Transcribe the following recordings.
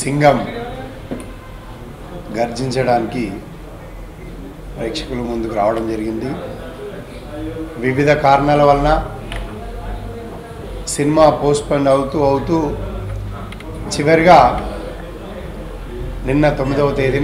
సింగం గర్జించడానికి ప్రేక్షకుల ముందుకు రావడం జరిగింది. వివిధ కారణాల వలన సినిమా పోస్ట్పోన్ అవుతూ చివరిగా నిన్న 9వ తేదీన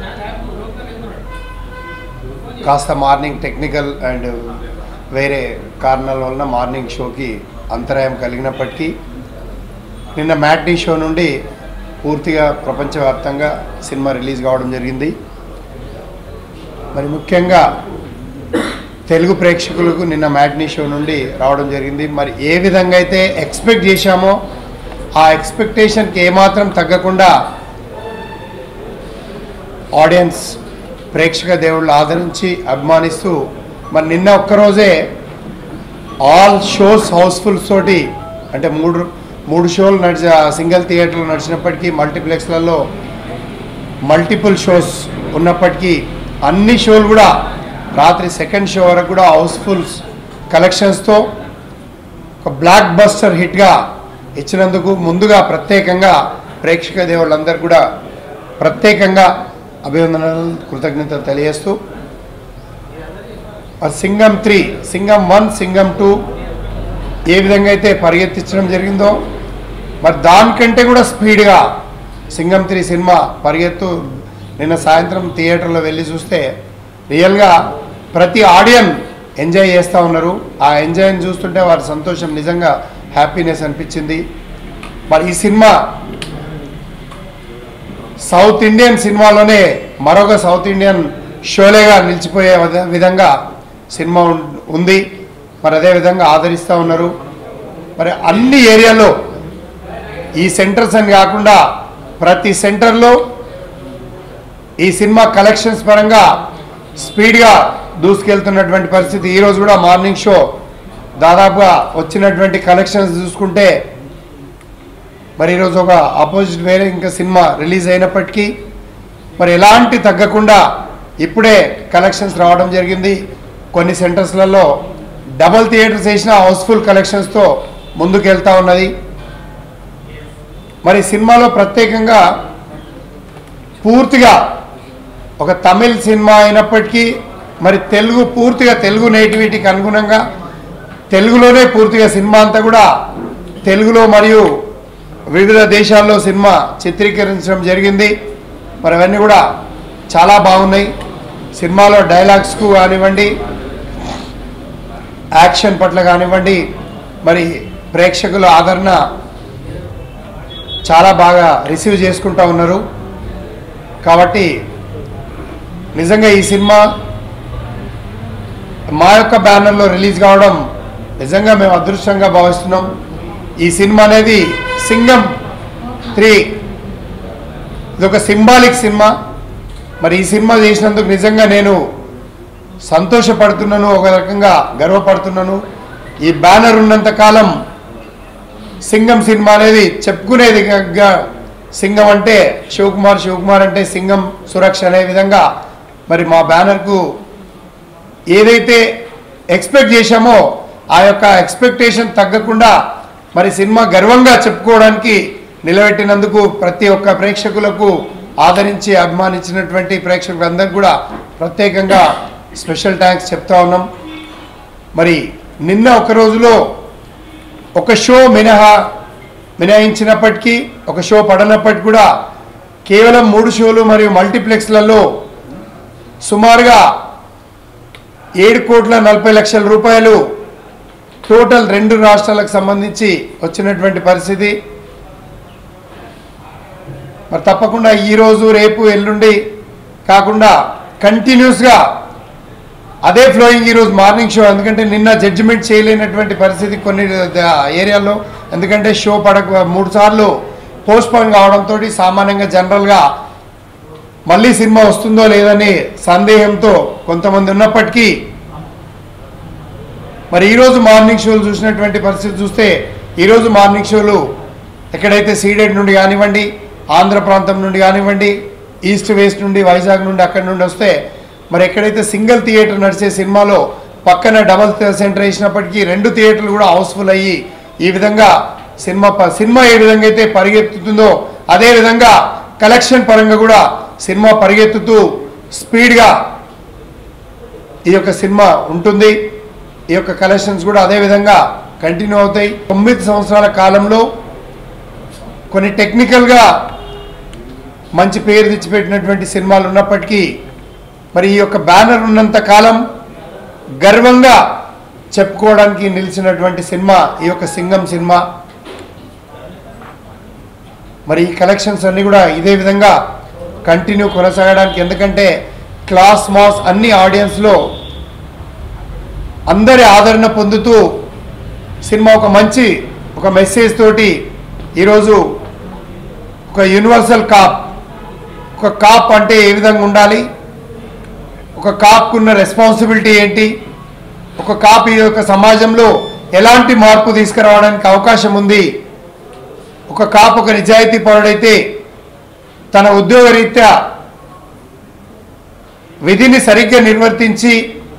కాస్త మార్నింగ్ టెక్నికల్ అండ్ వేరే కారణాల వలన మార్నింగ్ షోకి అంతరాయం కలిగినప్పటికీ నిన్న మ్యాట్నీ షో నుండి పూర్తిగా ప్రపంచవ్యాప్తంగా సినిమా రిలీజ్ కావడం జరిగింది. మరి ముఖ్యంగా తెలుగు ప్రేక్షకులకు నిన్న మ్యాట్నీ షో నుండి రావడం జరిగింది. మరి ఏ విధంగా అయితే ఎక్స్పెక్ట్ చేశామో ఆ ఎక్స్పెక్టేషన్కి ఏమాత్రం తగ్గకుండా ఆడియన్స్ ప్రేక్షక దేవుళ్ళు ఆదరించి అభిమానిస్తూ మరి నిన్న ఒక్కరోజే ఆల్ షోస్ హౌస్ఫుల్స్ తోటి అంటే మూడు షోలు సింగిల్ థియేటర్లో నడిచినప్పటికీ మల్టీప్లెక్స్లలో మల్టిపుల్ షోస్ ఉన్నప్పటికీ అన్ని షోలు కూడా రాత్రి సెకండ్ షో వరకు కూడా హౌస్ఫుల్స్ కలెక్షన్స్తో ఒక బ్లాక్ బస్టర్ హిట్గా ఇచ్చినందుకు ముందుగా ప్రత్యేకంగా ప్రేక్షక దేవుళ్ళందరూ కూడా ప్రత్యేకంగా అభినందనలు కృతజ్ఞతలు తెలియజేస్తూ సింగం 3, సింగం 1, సింగం 2 ఏ విధంగా అయితే పరిగెత్తించడం జరిగిందో మరి దానికంటే కూడా స్పీడ్గా సింగం 3 సినిమా పరిగెత్తు నిన్న సాయంత్రం థియేటర్లో వెళ్ళి చూస్తే రియల్గా ప్రతి ఆడియన్ ఎంజాయ్ చేస్తూ ఉన్నారు. ఆ ఎంజాయ్ని చూస్తుంటే వారి సంతోషం నిజంగా హ్యాపీనెస్ అనిపించింది. మరి ఈ సినిమా సౌత్ ఇండియన్ సినిమాలోనే మరొక సౌత్ ఇండియన్ షోలేగా నిలిచిపోయే విధంగా సినిమా ఉంది. మరి అదేవిధంగా ఆదరిస్తూ ఉన్నారు. మరి అన్ని ఏరియాలో ఈ సెంటర్స్ అని కాకుండా ప్రతి సెంటర్లో ఈ సినిమా కలెక్షన్స్ పరంగా స్పీడ్గా దూసుకెళ్తున్నటువంటి పరిస్థితి. ఈరోజు కూడా మార్నింగ్ షో దాదాపుగా వచ్చినటువంటి కలెక్షన్స్ చూసుకుంటే మరి ఈరోజు ఒక ఆపోజిట్ వేరే ఇంకా సినిమా రిలీజ్ అయినప్పటికీ మరి ఎలాంటి తగ్గకుండా ఇప్పుడే కలెక్షన్స్ రావడం జరిగింది. కొన్ని సెంటర్స్లలో డబల్ థియేటర్స్ వేసిన హౌస్ఫుల్ కలెక్షన్స్తో ముందుకు వెళ్తూ ఉన్నది. మరి సినిమాలో ప్రత్యేకంగా పూర్తిగా ఒక తమిళ్ సినిమా అయినప్పటికీ మరి పూర్తిగా తెలుగు నేటివిటీకి అనుగుణంగా తెలుగులోనే పూర్తిగా సినిమా అంతా కూడా తెలుగులో మరియు వివిధ దేశాల్లో సినిమా చిత్రీకరించడం జరిగింది. మరి అవన్నీ కూడా చాలా బాగున్నాయి. సినిమాలో డైలాగ్స్కు కానివ్వండి, యాక్షన్ పట్ల కానివ్వండి, మరి ప్రేక్షకుల ఆదరణ చాలా బాగా రిసీవ్ చేసుకుంటూ ఉన్నారు. కాబట్టి నిజంగా ఈ సినిమా మా యొక్క బ్యానర్లో రిలీజ్ కావడం నిజంగా మేము అదృష్టంగా భావిస్తున్నాం. ఈ సినిమా అనేది సింగం 3 ఇదొక సింబాలిక్ సినిమా. మరి ఈ సినిమా చేసినందుకు నిజంగా నేను సంతోషపడుతున్నాను, ఒక రకంగా గర్వపడుతున్నాను. ఈ బ్యానర్ ఉన్నంత కాలం సింగం సినిమా అనేది చెప్పుకునేది. సింగం అంటే శివకుమార్, శివకుమార్ అంటే సింగం సురక్ష అనే విధంగా మరి మా బ్యానర్కు ఏదైతే ఎక్స్పెక్ట్ చేశామో ఆ యొక్క ఎక్స్పెక్టేషన్ తగ్గకుండా మరి సినిమా గర్వంగా చెప్పుకోవడానికి నిలబెట్టినందుకు ప్రతి ఒక్క ప్రేక్షకులకు ఆదరించి అభిమానించినటువంటి ప్రేక్షకులందరికీ కూడా ప్రత్యేకంగా స్పెషల్ థ్యాంక్స్ చెప్తా ఉన్నాం. మరి నిన్న ఒక రోజులో ఒక షో మినహాయించినప్పటికీ ఒక షో పడనప్పటికీ కూడా కేవలం 3 షోలు మరియు మల్టీప్లెక్స్లలో సుమారుగా 7,40,00,000 రూపాయలు టోటల్ 2 రాష్ట్రాలకు సంబంధించి వచ్చినటువంటి పరిస్థితి. మరి తప్పకుండా ఈరోజు రేపు ఎల్లుండి కాకుండా కంటిన్యూస్గా అదే ఫ్లోయింగ్ ఈరోజు మార్నింగ్ షో. ఎందుకంటే నిన్న జడ్జిమెంట్ చేయలేనటువంటి పరిస్థితి కొన్ని ఏరియాల్లో, ఎందుకంటే షో 3 సార్లు పోస్ట్పోన్ కావడంతో సామాన్యంగా జనరల్గా మళ్ళీ సినిమా వస్తుందో లేదని సందేహంతో కొంతమంది ఉన్నప్పటికీ మరి ఈరోజు మార్నింగ్ షోలు చూసినటువంటి పరిస్థితి చూస్తే ఈరోజు మార్నింగ్ షోలు ఎక్కడైతే సీడెడ్ నుండి కానివ్వండి, ఆంధ్ర ప్రాంతం నుండి కానివ్వండి, ఈస్ట్ వెస్ట్ నుండి, వైజాగ్ నుండి అక్కడి నుండి వస్తే మరి ఎక్కడైతే సింగిల్ థియేటర్ నడిచే సినిమాలో పక్కన డబల్ సెంటర్ వేసినప్పటికీ 2 థియేటర్లు కూడా హౌస్ఫుల్ అయ్యి ఈ విధంగా సినిమా ఏ విధంగా అయితే పరిగెత్తుతుందో అదే విధంగా కలెక్షన్ పరంగా కూడా సినిమా పరిగెత్తుతూ స్పీడ్గా ఈ యొక్క సినిమా ఉంటుంది. ఈ యొక్క కలెక్షన్స్ కూడా అదే విధంగా కంటిన్యూ అవుతాయి. 9 సంవత్సరాల కాలంలో కొన్ని టెక్నికల్గా మంచి పేరు తెచ్చిపెట్టినటువంటి సినిమాలు ఉన్నప్పటికీ మరి ఈ యొక్క బ్యానర్ ఉన్నంత కాలం గర్వంగా చెప్పుకోవడానికి నిలిచినటువంటి సినిమా ఈ యొక్క సింగం సినిమా. మరి ఈ కలెక్షన్స్ అన్నీ కూడా ఇదే విధంగా కంటిన్యూ కొనసాగడానికి, ఎందుకంటే క్లాస్ మాస్ అన్ని ఆడియన్స్లో అందరి ఆదరణ పొందుతూ సినిమా ఒక మెసేజ్ తోటి ఈరోజు ఒక యూనివర్సల్ కాప్, ఒక కాప్ అంటే ఏ విధంగా ఉండాలి, ఒక కాప్కున్న రెస్పాన్సిబిలిటీ ఏంటి, ఒక కాప్ ఈ యొక్క సమాజంలో ఎలాంటి మార్పు తీసుకురావడానికి అవకాశం ఉంది, ఒక కాప్ ఒక నిజాయితీ పరుడైతే తన ఉద్యోగరీత్యా విధిని సరిగ్గా నిర్వర్తించి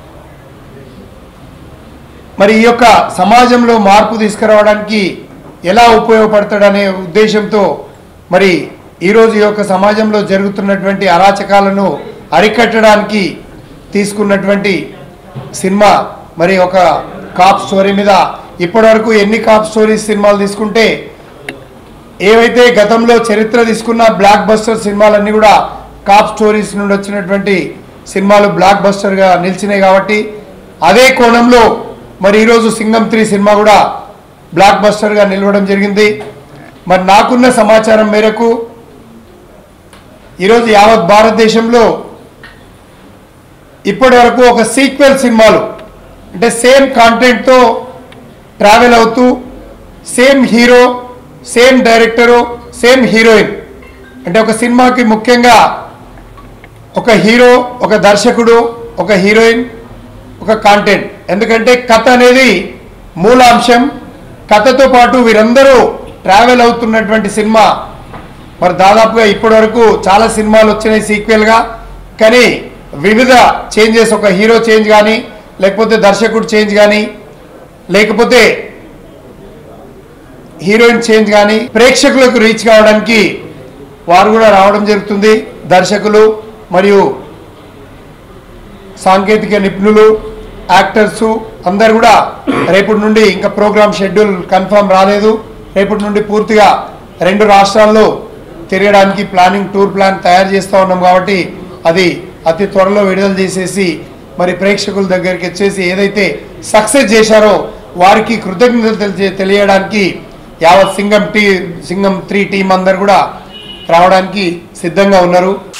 మరి ఈ యొక్క సమాజంలో మార్పు తీసుకురావడానికి ఎలా ఉపయోగపడతాడనే ఉద్దేశంతో మరి ఈరోజు ఈ యొక్క సమాజంలో జరుగుతున్నటువంటి అరాచకాలను అరికట్టడానికి తీసుకున్నటువంటి సినిమా. మరి ఒక కాప్ స్టోరీ మీద ఇప్పటివరకు ఎన్ని కాప్ స్టోరీస్ సినిమాలు తీసుకుంటే ఏవైతే గతంలో చరిత్ర తీసుకున్న బ్లాక్ బస్టర్ సినిమాలన్నీ కూడా కాప్ స్టోరీస్ నుండి వచ్చినటువంటి సినిమాలు బ్లాక్ బస్టర్గా నిలిచినాయి. కాబట్టి అదే కోణంలో మరి ఈరోజు సింగం 3 సినిమా కూడా బ్లాక్ బస్టర్గా నిలవడం జరిగింది. మరి నాకున్న సమాచారం మేరకు ఈరోజు యావత్ భారతదేశంలో ఇప్పటి వరకు ఒక సీక్వెల్ సినిమాలు అంటే సేమ్ కాంటెంట్తో ట్రావెల్ అవుతూ same hero, same director, same heroine, అంటే ఒక సినిమాకి ముఖ్యంగా ఒక హీరో, ఒక దర్శకుడు, ఒక హీరోయిన్, ఒక కాంటెంట్. ఎందుకంటే కథ అనేది మూలాంశం. కథతో పాటు వీరందరూ ట్రావెల్ అవుతున్నటువంటి సినిమా. మరి దాదాపుగా ఇప్పటి వరకు చాలా సినిమాలు వచ్చినాయి సీక్వెల్గా, కానీ వివిధ చేంజెస్, ఒక హీరో చేంజ్ కానీ, లేకపోతే దర్శకుడు చేంజ్ కానీ, లేకపోతే హీరోయిన్ చేంజ్ కానీ ప్రేక్షకులకు రీచ్ కావడానికి వారు కూడా రావడం జరుగుతుంది. దర్శకులు మరియు సాంకేతిక నిపుణులు, యాక్టర్సు అందరు కూడా రేపటి నుండి, ఇంకా ప్రోగ్రామ్ షెడ్యూల్ కన్ఫర్మ్ రాలేదు, రేపటి నుండి పూర్తిగా 2 రాష్ట్రాల్లో తిరగడానికి టూర్ ప్లాన్ తయారు చేస్తూ ఉన్నాం. కాబట్టి అది అతి త్వరలో విడుదల చేసేసి మరి ప్రేక్షకుల దగ్గరికి వచ్చేసి ఏదైతే సక్సెస్ చేశారో వారికి కృతజ్ఞతలు తెలియడానికి యావత్ సింగం 3 టీం అందరు కూడా రావడానికి సిద్ధంగా ఉన్నారు.